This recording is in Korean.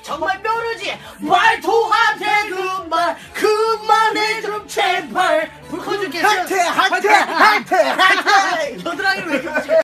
정말 뼈르지 말통한테 그만해 좀 제발 불 꺼줄게 하트